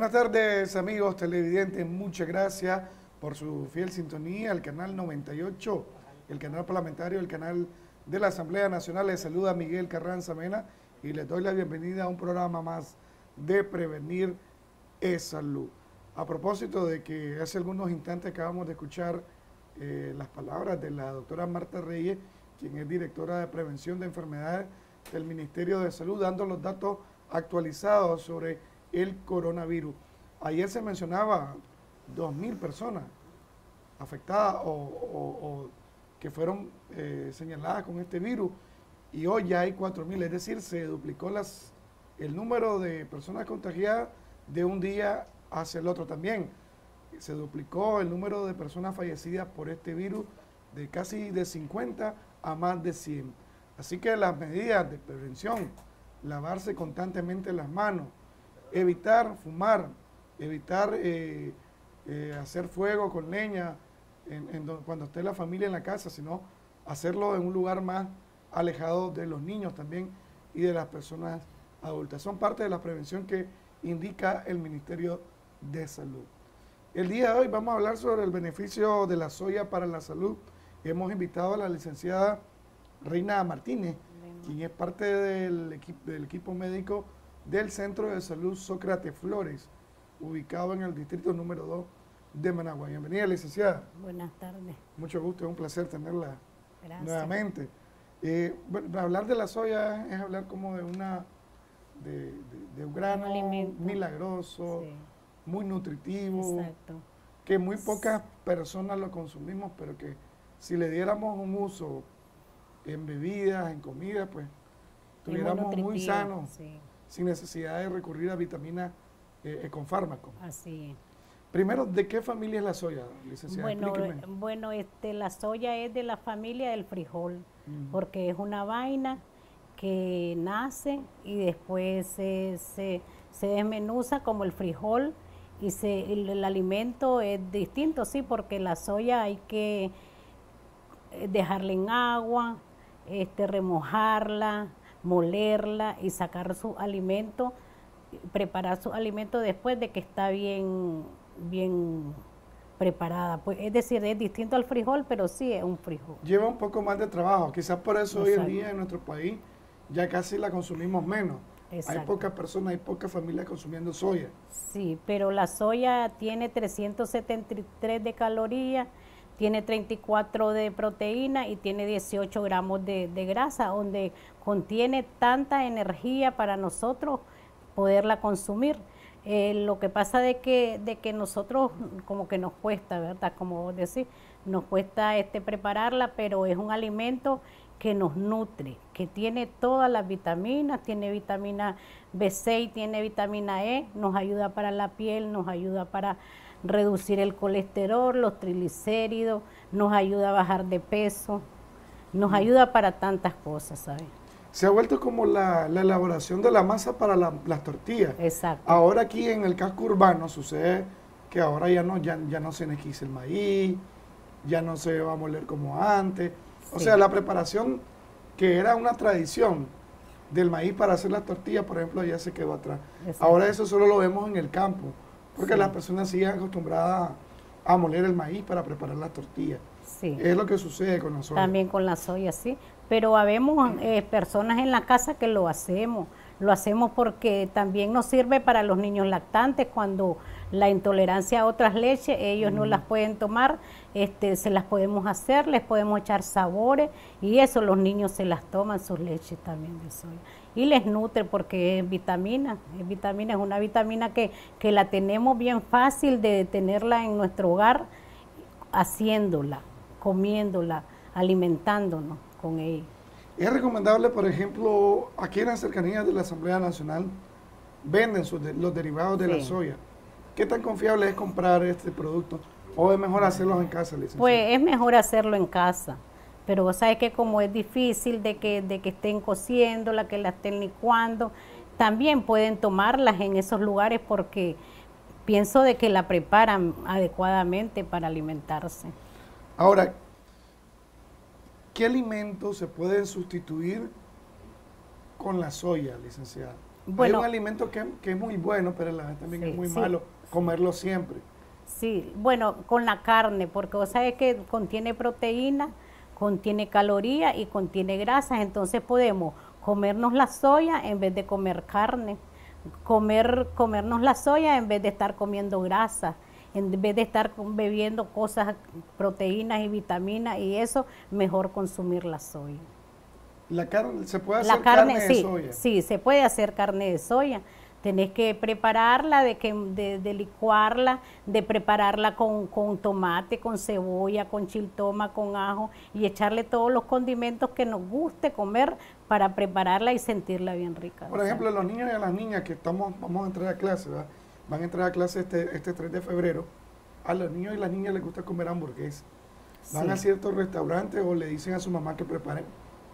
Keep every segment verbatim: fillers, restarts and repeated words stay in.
Buenas tardes, amigos televidentes. Muchas gracias por su fiel sintonía. El canal noventa y ocho, el canal parlamentario, el canal de la Asamblea Nacional. Les saluda Miguel Carranza Mena y les doy la bienvenida a un programa más de Prevenir es Salud. A propósito de que hace algunos instantes acabamos de escuchar eh, las palabras de la doctora Marta Reyes, quien es directora de Prevención de Enfermedades del Ministerio de Salud, dando los datos actualizados sobre el coronavirus. Ayer se mencionaba dos mil personas afectadas o, o, o que fueron eh, señaladas con este virus y hoy ya hay cuatro mil, es decir, se duplicó las, el número de personas contagiadas de un día hacia el otro también. Se duplicó el número de personas fallecidas por este virus de casi de cincuenta a más de cien. Así que las medidas de prevención, lavarse constantemente las manos, evitar fumar, evitar eh, eh, hacer fuego con leña en, en do, cuando esté la familia en la casa, sino hacerlo en un lugar más alejado de los niños también y de las personas adultas. Son parte de la prevención que indica el Ministerio de Salud. El día de hoy vamos a hablar sobre el beneficio de la soya para la salud. Hemos invitado a la licenciada Reina Martínez, quien es parte del equipo, del equipo médico del Centro de Salud Sócrates Flores, ubicado en el distrito número dos de Managua. Bienvenida, licenciada. Buenas tardes. Mucho gusto, es un placer tenerla Gracias. Nuevamente. Eh, bueno, hablar de la soya es hablar como de una de, de, de un grano un milagroso, sí, muy nutritivo, exacto, que muy pocas personas lo consumimos, pero que si le diéramos un uso en bebidas, en comida, pues estuviéramos muy sanos, sí, sin necesidad de recurrir a vitaminas eh, con fármacos. Así es. Primero, ¿de qué familia es la soya, licenciada? Bueno, bueno este, la soya es de la familia del frijol, uh-huh, porque es una vaina que nace y después se, se, se desmenuza como el frijol y se, el, el alimento es distinto, sí, porque la soya hay que dejarla en agua, este, remojarla, molerla y sacar su alimento, preparar su alimento después de que está bien, bien preparada. Pues, es decir, es distinto al frijol, pero sí es un frijol. Lleva un poco más de trabajo, quizás por eso Exacto. Hoy en día en nuestro país ya casi la consumimos menos. Exacto. Hay pocas personas, hay pocas familias consumiendo soya. Sí, pero la soya tiene trescientos setenta y tres de calorías, tiene treinta y cuatro de proteína y tiene dieciocho gramos de, de grasa, donde contiene tanta energía para nosotros poderla consumir. Eh, lo que pasa de que, de que nosotros como que nos cuesta, ¿verdad? Como vos decís, nos cuesta este, prepararla, pero es un alimento que nos nutre, que tiene todas las vitaminas, tiene vitamina B seis, tiene vitamina E, nos ayuda para la piel, nos ayuda para reducir el colesterol, los triglicéridos, nos ayuda a bajar de peso, nos ayuda para tantas cosas, ¿sabes? Se ha vuelto como la, la elaboración de la masa para la, las tortillas. Exacto. Ahora aquí en el casco urbano sucede que ahora ya no, ya, ya no se nequiza el maíz, ya no se va a moler como antes. O sí. sea, la preparación que era una tradición del maíz para hacer las tortillas, por ejemplo, ya se quedó atrás. Exacto. Ahora eso solo lo vemos en el campo, porque sí. las personas siguen acostumbradas a moler el maíz para preparar las tortillas. Sí. Es lo que sucede con la soya. También con la soya, sí. Pero habemos eh, personas en la casa que lo hacemos. Lo hacemos porque también nos sirve para los niños lactantes cuando la intolerancia a otras leches, ellos mm. no las pueden tomar, este, se las podemos hacer, les podemos echar sabores y eso los niños se las toman, sus leches también de soya. Y les nutre porque es vitamina, es vitamina, es una vitamina que, que la tenemos bien fácil de tenerla en nuestro hogar, haciéndola, comiéndola, alimentándonos con ella. Es recomendable, por ejemplo, aquí en las cercanías de la Asamblea Nacional venden sus de, los derivados de sí. la soya. ¿Qué tan confiable es comprar este producto? ¿O es mejor hacerlos en casa, licenciada? Pues es mejor hacerlo en casa. Pero vos sabes que como es difícil de que, de que estén cociéndola, que la estén licuando, también pueden tomarlas en esos lugares porque pienso de que la preparan adecuadamente para alimentarse. Ahora, ¿qué alimentos se pueden sustituir con la soya, licenciada? Bueno, hay un alimento que, que es muy bueno, pero la vez también sí, es muy sí. malo comerlo siempre. Sí, bueno, con la carne, porque vos sabés que contiene proteína, contiene calorías y contiene grasas, entonces podemos comernos la soya en vez de comer carne, comer, comernos la soya en vez de estar comiendo grasa, en vez de estar bebiendo cosas, proteínas y vitaminas y eso, mejor consumir la soya. La carne, ¿se puede hacer La carne, carne de sí, soya? sí, se puede hacer carne de soya. Tenés que prepararla, de, que, de, de licuarla, de prepararla con, con tomate, con cebolla, con chiltoma, con ajo y echarle todos los condimentos que nos guste comer para prepararla y sentirla bien rica. Por ejemplo, a los niños y a las niñas que estamos, vamos a entrar a clase, ¿verdad? Van a entrar a clase este, este tres de febrero. A los niños y las niñas les gusta comer hamburguesa. Van Sí. a ciertos restaurantes o le dicen a su mamá que preparen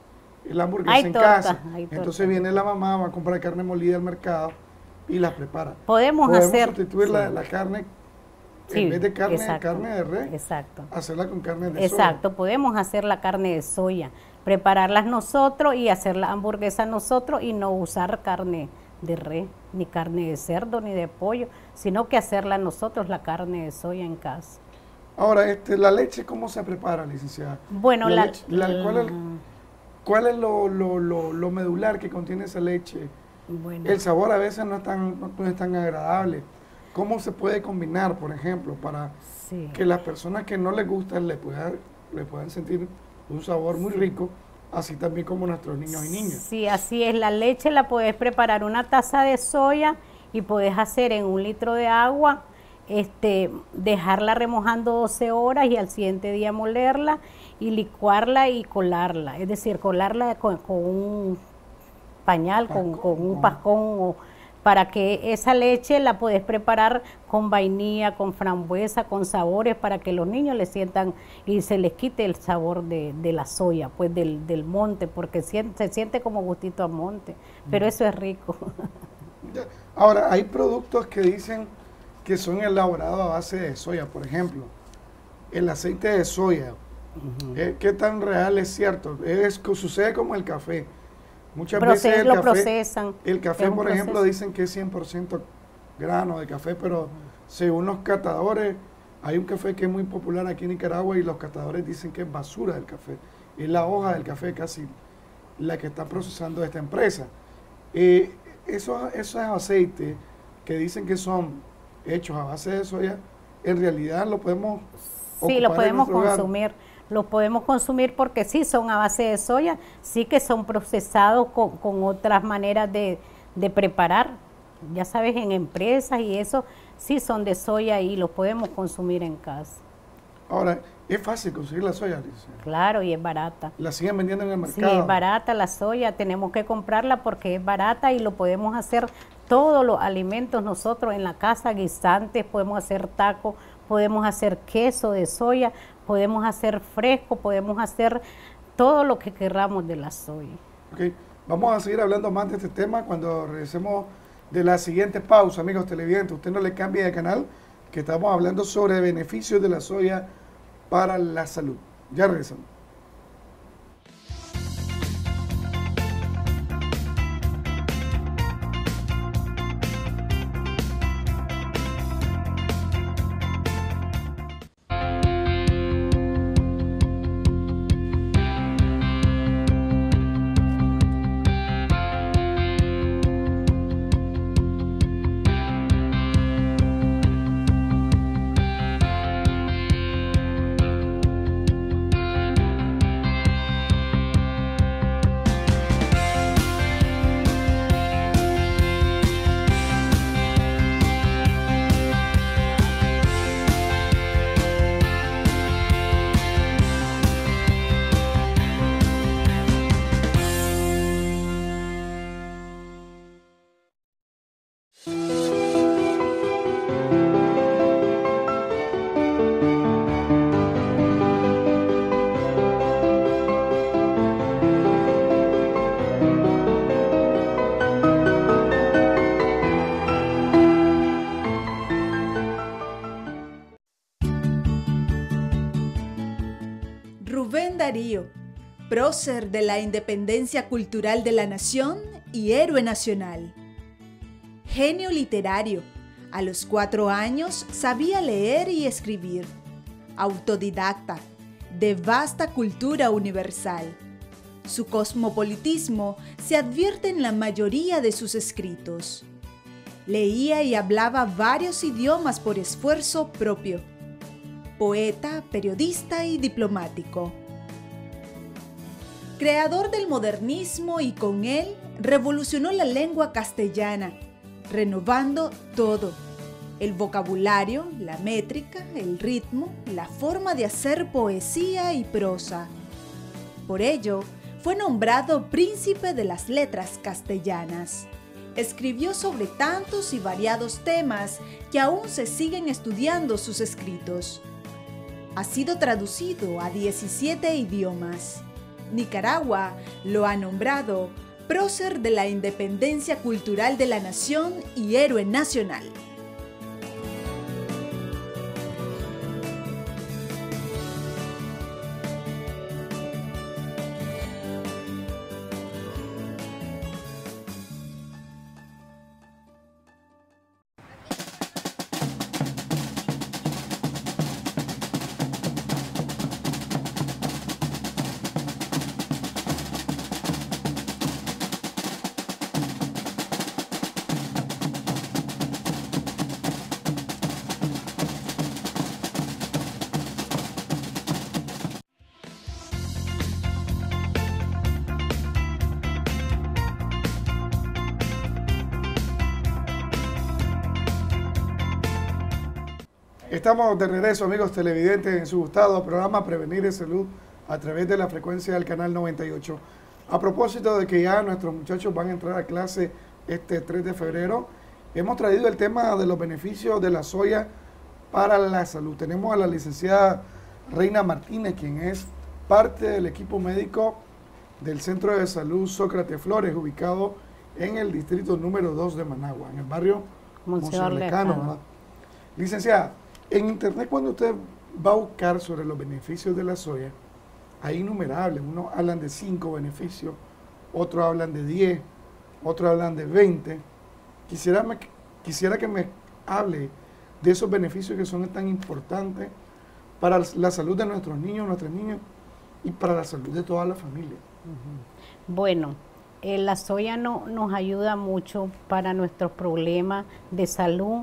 el hamburguesa Hay en torta, casa. hay torta. Entonces viene la mamá, va a comprar carne molida al mercado y la prepara. Podemos hacer- sustituir sí. la, la carne, Sí, en vez de carne, exacto, carne de res, exacto. hacerla con carne de Exacto, podemos hacer la carne de soya, prepararlas nosotros y hacer la hamburguesa nosotros y no usar carne de res, ni carne de cerdo, ni de pollo, sino que hacerla nosotros, la carne de soya en casa. soya. Ahora, este, la leche, ¿cómo se prepara, licenciada? Bueno, la, leche- la- ¿cuál es, cuál es lo, lo, lo, lo medular que contiene esa leche? bueno, El sabor a veces no es tan, no es tan agradable. ¿Cómo se puede combinar, por ejemplo, para sí. que las personas que no les gustan le puedan, le puedan sentir un sabor muy rico, así también como nuestros niños y niñas? Sí, así es. La leche la puedes preparar una taza de soya y puedes hacer en un litro de agua, este, dejarla remojando doce horas y al siguiente día molerla y licuarla y colarla. Es decir, colarla con, con un pañal, con, Pascón, con un con- pascón, o- para que esa leche la puedes preparar con vainilla, con frambuesa, con sabores, para que los niños le sientan y se les quite el sabor de, de la soya, pues del, del monte, porque sien- se siente como gustito a monte, pero eso es rico. Ya. Ahora, hay productos que dicen que son elaborados a base de soya, por ejemplo, el aceite de soya. Eh, ¿Qué tan real es cierto? Es, que sucede como el café. Muchas Proces- veces el lo café, procesan. el Es café, un por ejemplo, proceso. dicen que es cien por ciento grano de café, pero según los catadores, hay un café que es muy popular aquí en Nicaragua y los catadores dicen que es basura del café. Es la hoja del café casi la que está procesando esta empresa. Eh, esos, esos aceites que dicen que son hechos a base de soya, en realidad lo podemos Sí, lo ocupar en podemos nuestro hogar. consumir, los podemos consumir porque sí son a base de soya, sí que son procesados con, con otras maneras de, de preparar, ya sabes, en empresas y eso, sí son de soya y los podemos consumir en casa. Ahora, es fácil conseguir la soya, dice. Claro, y es barata. La siguen vendiendo en el Sí, mercado. es barata la soya, tenemos que comprarla porque es barata y lo podemos hacer todos los alimentos nosotros en la casa, guisantes, podemos hacer tacos, podemos hacer queso de soya, podemos hacer fresco, podemos hacer todo lo que queramos de la soya. Ok, vamos a seguir hablando más de este tema cuando regresemos de la siguiente pausa, amigos televidentes. Usted no le cambie de canal, que estamos hablando sobre beneficios de la soya para la salud. Ya regresamos. Rubén Darío, prócer de la independencia cultural de la nación y héroe nacional. genio literario. A los cuatro años sabía leer y escribir. Autodidacta, de vasta cultura universal. Su cosmopolitismo se advierte en la mayoría de sus escritos. Leía y hablaba varios idiomas por esfuerzo propio. Poeta, periodista y diplomático. Creador del modernismo y con él revolucionó la lengua castellana, renovando todo: el vocabulario, la métrica, el ritmo, la forma de hacer poesía y prosa. Por ello, fue nombrado príncipe de las letras castellanas. Escribió sobre tantos y variados temas que aún se siguen estudiando sus escritos. Ha sido traducido a diecisiete idiomas. Nicaragua lo ha nombrado prócer de la independencia cultural de la nación y héroe nacional. Estamos de regreso, amigos televidentes, en su gustado programa Prevenir es Salud a través de la frecuencia del canal noventa y ocho. A propósito de que ya nuestros muchachos van a entrar a clase este tres de febrero, hemos traído el tema de los beneficios de la soya para la salud. Tenemos a la licenciada Reina Martínez, quien es parte del equipo médico del Centro de Salud Sócrates Flores, ubicado en el distrito número dos de Managua, en el barrio Monseñor Lecano, ¿verdad? Licenciada, en internet, cuando usted va a buscar sobre los beneficios de la soya, hay innumerables. Unos hablan de cinco beneficios, otros hablan de diez, otros hablan de veinte. Quisiera, me, quisiera que me hable de esos beneficios que son tan importantes para la salud de nuestros niños, nuestras niñas y para la salud de toda la familia. Uh-huh. Bueno, eh, la soya no, nos ayuda mucho para nuestros problemas de salud,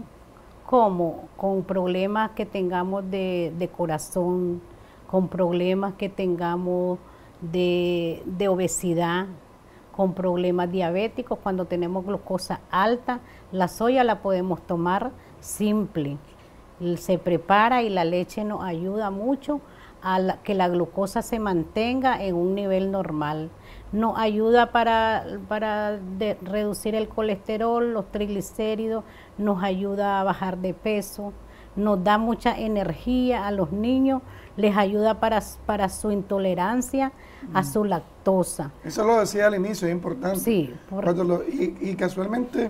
como con problemas que tengamos de, de corazón, con problemas que tengamos de, de obesidad, con problemas diabéticos. Cuando tenemos glucosa alta, la soya la podemos tomar simple. Se prepara y la leche nos ayuda mucho a la, que la glucosa se mantenga en un nivel normal. Nos ayuda para, para de, reducir el colesterol, los triglicéridos, nos ayuda a bajar de peso, nos da mucha energía a los niños, les ayuda para, para su intolerancia mm. a su lactosa. Eso lo decía al inicio, es importante. Sí. Por... Lo, y, y casualmente,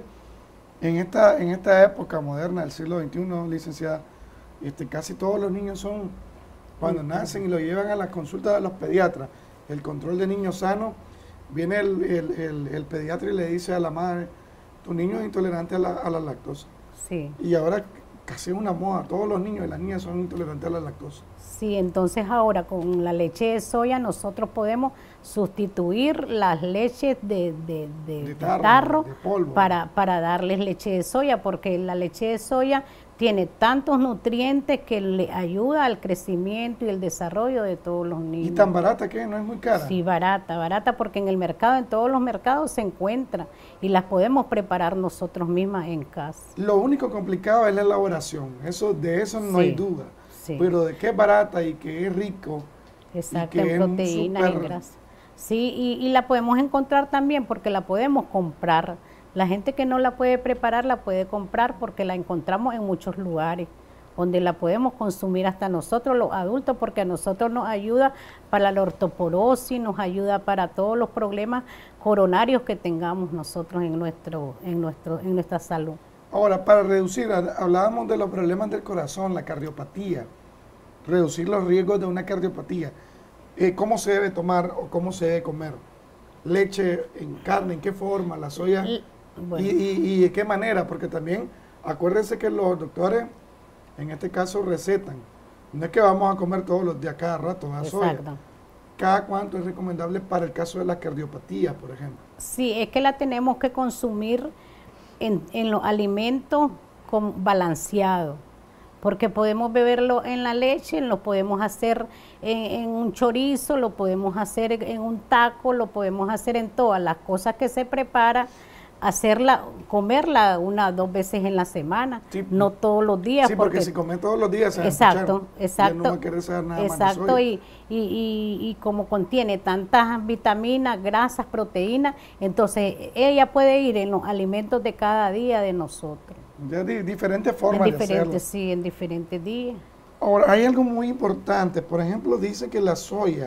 en esta, en esta época moderna del siglo veintiuno, licenciada, este, casi todos los niños son, cuando mm. nacen y lo llevan a las consultas de los pediatras, el control de niños sanos, viene el, el, el, el pediatra y le dice a la madre, tu niño es intolerante a la, a la lactosa. Sí. Y ahora casi es una moda, todos los niños y las niñas son intolerantes a la lactosa. Sí, entonces ahora con la leche de soya nosotros podemos sustituir las leches de, de, de, de tarro, tarro de polvo, para, para darles leche de soya, porque la leche de soya tiene tantos nutrientes que le ayuda al crecimiento y el desarrollo de todos los niños. ¿Y tan barata que no es muy cara? Sí, barata, barata, porque en el mercado, en todos los mercados se encuentra y las podemos preparar nosotros mismas en casa. Lo único complicado es la elaboración, eso, de eso no sí, hay duda, sí. Pero de que es barata y que es rico. Exacto, en proteínas y en grasa. Sí, y, y la podemos encontrar también porque la podemos comprar. La gente que no la puede preparar la puede comprar porque la encontramos en muchos lugares donde la podemos consumir hasta nosotros los adultos, porque a nosotros nos ayuda para la ortoporosis, nos ayuda para todos los problemas coronarios que tengamos nosotros en nuestro en nuestro en nuestra salud. Ahora, para reducir, hablábamos de los problemas del corazón, la cardiopatía, reducir los riesgos de una cardiopatía. Eh, ¿Cómo se debe tomar o cómo se debe comer? ¿Leche en carne? ¿En qué forma? ¿La soya? Bueno. ¿Y, y, ¿Y de qué manera? Porque también acuérdense que los doctores, en este caso, recetan. No es que vamos a comer todos los días, cada rato, a soya. Exacto. ¿Cada cuánto es recomendable para el caso de la cardiopatía, por ejemplo? Sí, es que la tenemos que consumir en, en los alimentos con, balanceados, porque podemos beberlo en la leche, lo podemos hacer en, en un chorizo, lo podemos hacer en un taco, lo podemos hacer en todas las cosas que se prepara, hacerla, comerla una dos veces en la semana, sí, no todos los días. Sí, porque, porque si comen todos los días se exacto, exacto, no va a querer saber nada exacto, más de soya. Y, y, y, y como contiene tantas vitaminas, grasas, proteínas, entonces ella puede ir en los alimentos de cada día de nosotros. De, de diferentes formas en diferentes, de hacerlo. Sí, en diferentes días. Ahora, hay algo muy importante, por ejemplo, dice que la soya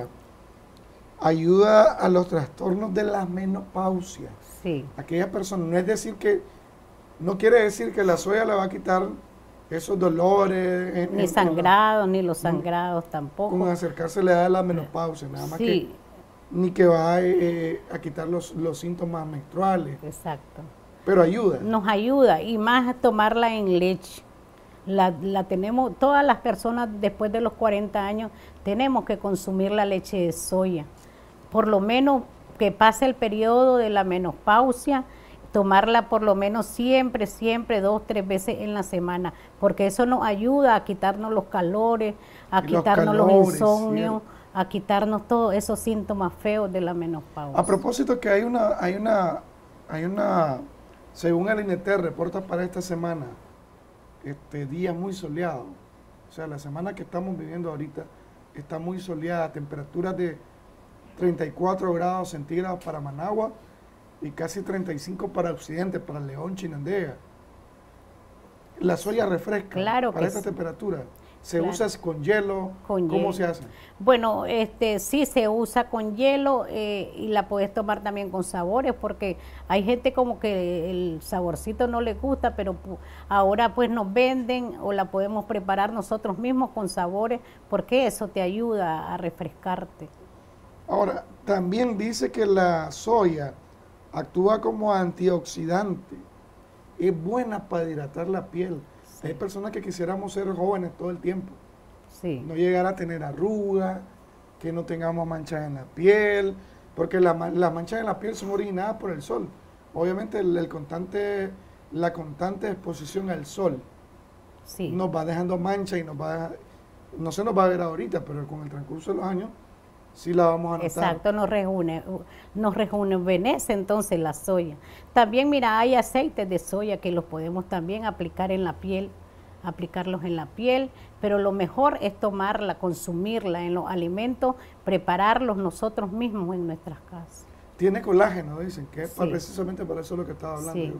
ayuda a los trastornos de la menopausia. Sí. Aquellas personas, no es decir que, no quiere decir que la soya le va a quitar esos dolores. En, ni en, sangrados, en, ni los sangrados no, tampoco. Con acercarse a la edad de la menopausia, nada más sí. que, ni que va eh, a quitar los, los síntomas menstruales. Exacto. Pero ayuda. Nos ayuda, y más tomarla en leche. La, la tenemos, todas las personas después de los cuarenta años, tenemos que consumir la leche de soya. Por lo menos que pase el periodo de la menopausia, tomarla por lo menos siempre, siempre, dos, tres veces en la semana, porque eso nos ayuda a quitarnos los calores, a y quitarnos los, calores, los insomnios, ¿cierto? A quitarnos todos esos síntomas feos de la menopausia. A propósito que hay una, hay una, hay una, según el I N E T E R reporta para esta semana, este día muy soleado, o sea, la semana que estamos viviendo ahorita está muy soleada, temperaturas de treinta y cuatro grados centígrados para Managua y casi treinta y cinco para Occidente, para León, Chinandega. La soya refresca claro para que esta sí. temperatura. ¿Se Claro. usa con hielo? Con ¿Cómo hielo. se hace? Bueno, este sí se usa con hielo eh, y la puedes tomar también con sabores, porque hay gente como que el saborcito no le gusta, pero ahora pues nos venden o la podemos preparar nosotros mismos con sabores, porque eso te ayuda a refrescarte. Ahora, también dice que la soya actúa como antioxidante, es buena para hidratar la piel. Sí. Hay personas que quisiéramos ser jóvenes todo el tiempo, sí. no llegar a tener arrugas, que no tengamos manchas en la piel, porque la, las manchas en la piel son originadas por el sol. Obviamente el, el constante, la constante exposición al sol sí. nos va dejando manchas y nos va a dejar, no se nos va a ver ahorita, pero con el transcurso de los años sí la vamos a notar. Exacto, nos rejuvenece, nos rejuvenece entonces la soya. También, mira, hay aceites de soya que los podemos también aplicar en la piel, aplicarlos en la piel, pero lo mejor es tomarla, consumirla en los alimentos, prepararlos nosotros mismos en nuestras casas. Tiene colágeno, dicen, que es sí. para, precisamente para eso lo que estaba hablando sí. yo.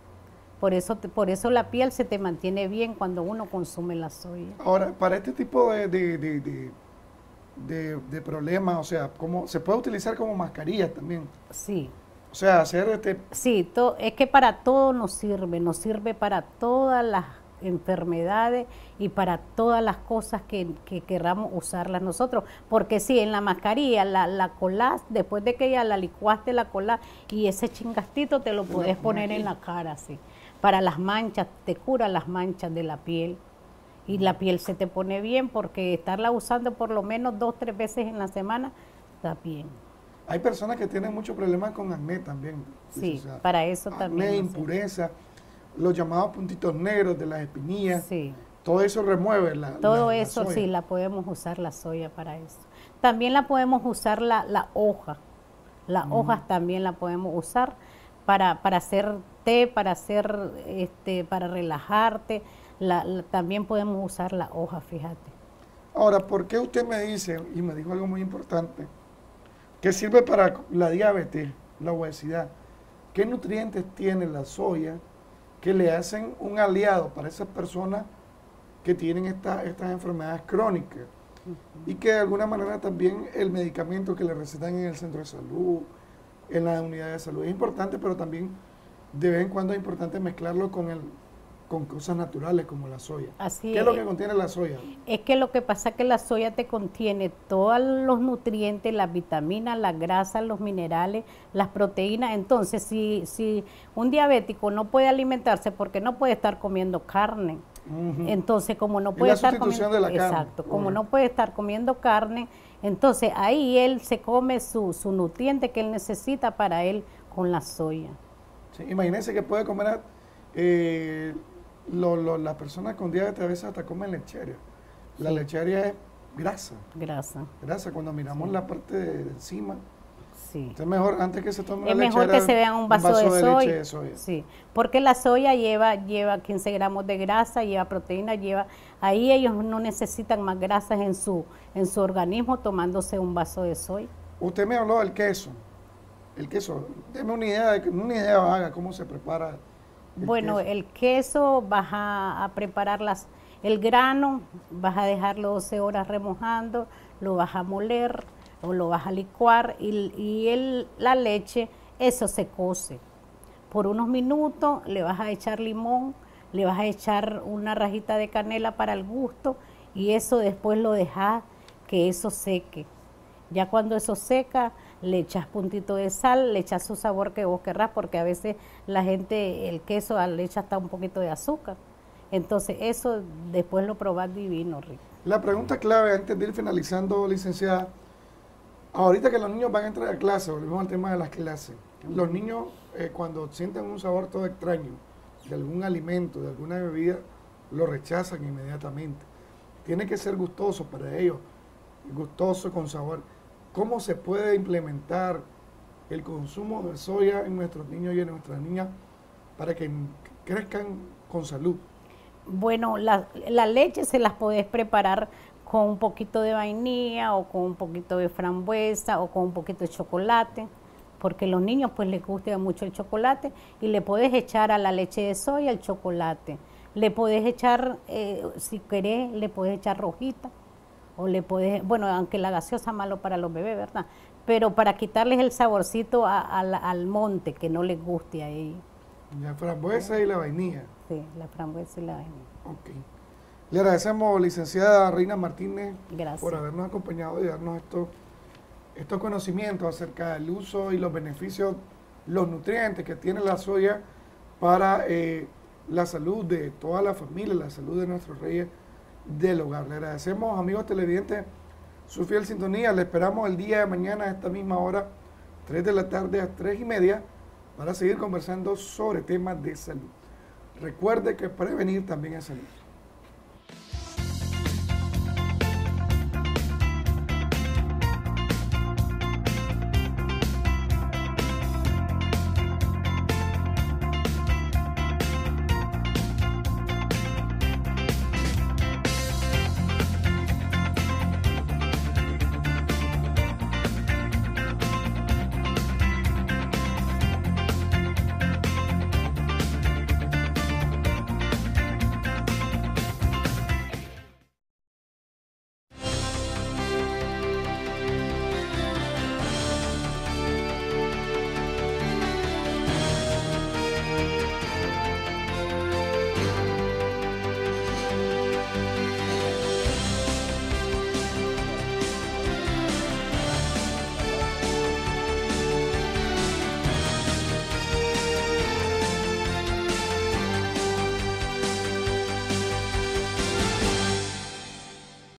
Por eso, por eso la piel se te mantiene bien cuando uno consume la soya. Ahora, para este tipo de... de, de, de De, de problemas, o sea, como se puede utilizar como mascarilla también. Sí. O sea, hacer este... Sí, to, es que para todo nos sirve, nos sirve para todas las enfermedades y para todas las cosas que, que queramos usarlas nosotros. Porque sí, en la mascarilla, la, la colás, después de que ya la licuaste la colás y ese chingastito te lo puedes poner en la cara, sí. Para las manchas, te cura las manchas de la piel. Y la piel se te pone bien, porque estarla usando por lo menos dos, tres veces en la semana, está bien. Hay personas que tienen muchos problemas con acné también. Sí, o sea, para eso acné, también. Acné, impureza, los llamados puntitos negros de las espinillas. Sí. Todo eso remueve la Todo la, eso la soya. Sí, la podemos usar la soya para eso. También la podemos usar la, la hoja. Las mm. hojas también la podemos usar para, para hacer té, para hacer, este, para relajarte. La, la, también podemos usar la hoja, fíjate. Ahora, ¿por qué usted me dice, y me dijo algo muy importante, que sirve para la diabetes, la obesidad? ¿Qué nutrientes tiene la soya que le hacen un aliado para esas personas que tienen esta, estas enfermedades crónicas? Uh-huh. Y que de alguna manera también el medicamento que le recetan en el centro de salud, en la unidad de salud, es importante, pero también de vez en cuando es importante mezclarlo con el con cosas naturales como la soya. Así ¿Qué es lo que contiene la soya? Es que lo que pasa es que la soya te contiene todos los nutrientes, las vitaminas, las grasas, los minerales, las proteínas. Entonces, si, si un diabético no puede alimentarse porque no puede estar comiendo carne, uh-huh. entonces como no puede la estar sustitución comiendo, de la carne. exacto, como uh-huh. no puede estar comiendo carne, entonces ahí él se come su, su nutriente que él necesita para él con la soya. Sí, imagínense que puede comer eh, Lo, lo, las personas con diabetes a veces hasta comen lecheria. La sí. lecheria es grasa. Grasa. Grasa, cuando miramos sí. la parte de encima. Sí. Entonces mejor, antes que se tome es una mejor lechera, que se vean un vaso, un vaso de, de, soya. leche de soya. Sí, porque la soya lleva, lleva quince gramos de grasa, lleva proteína, lleva... Ahí ellos no necesitan más grasas en su, en su organismo tomándose un vaso de soya. Usted me habló del queso. El queso, deme una idea, de, una idea vaga, cómo se prepara. El bueno, queso. el queso vas a, a preparar las, el grano, vas a dejarlo doce horas remojando, lo vas a moler o lo vas a licuar y, y el, la leche, eso se cose. Por unos minutos le vas a echar limón, le vas a echar una rajita de canela para el gusto y eso después lo dejas que eso seque. Ya cuando eso seca, le echas puntito de sal, le echas su sabor que vos querrás, porque a veces la gente, el queso le echa hasta un poquito de azúcar. Entonces eso después lo probás divino, rico. La pregunta clave, antes de ir finalizando, licenciada, ahorita que los niños van a entrar a clase, volvemos al tema de las clases, los niños eh, cuando sienten un sabor todo extraño de algún alimento, de alguna bebida, lo rechazan inmediatamente. Tiene que ser gustoso para ellos, gustoso, con sabor. ¿Cómo se puede implementar el consumo de soya en nuestros niños y en nuestras niñas para que crezcan con salud? Bueno, la, la leche se las podés preparar con un poquito de vainilla o con un poquito de frambuesa o con un poquito de chocolate, porque a los niños pues les gusta mucho el chocolate y le podés echar a la leche de soya el chocolate. Le podés echar, eh, si querés, le podés echar rojita. O le puedes, bueno, aunque la gaseosa es malo para los bebés, ¿verdad? Pero para quitarles el saborcito a, a la, al monte, que no les guste a ellos. La frambuesa y la vainilla. Sí, la frambuesa y la vainilla. Ok. Le agradecemos, licenciada Reina Martínez, Gracias. por habernos acompañado y darnos estos, estos conocimientos acerca del uso y los beneficios, los nutrientes que tiene la soya para eh, la salud de toda la familia, la salud de nuestros reyes del hogar. Le agradecemos, amigos televidentes, su fiel sintonía. Le esperamos el día de mañana a esta misma hora, tres de la tarde a tres y media, para seguir conversando sobre temas de salud. Recuerde que prevenir también es salud.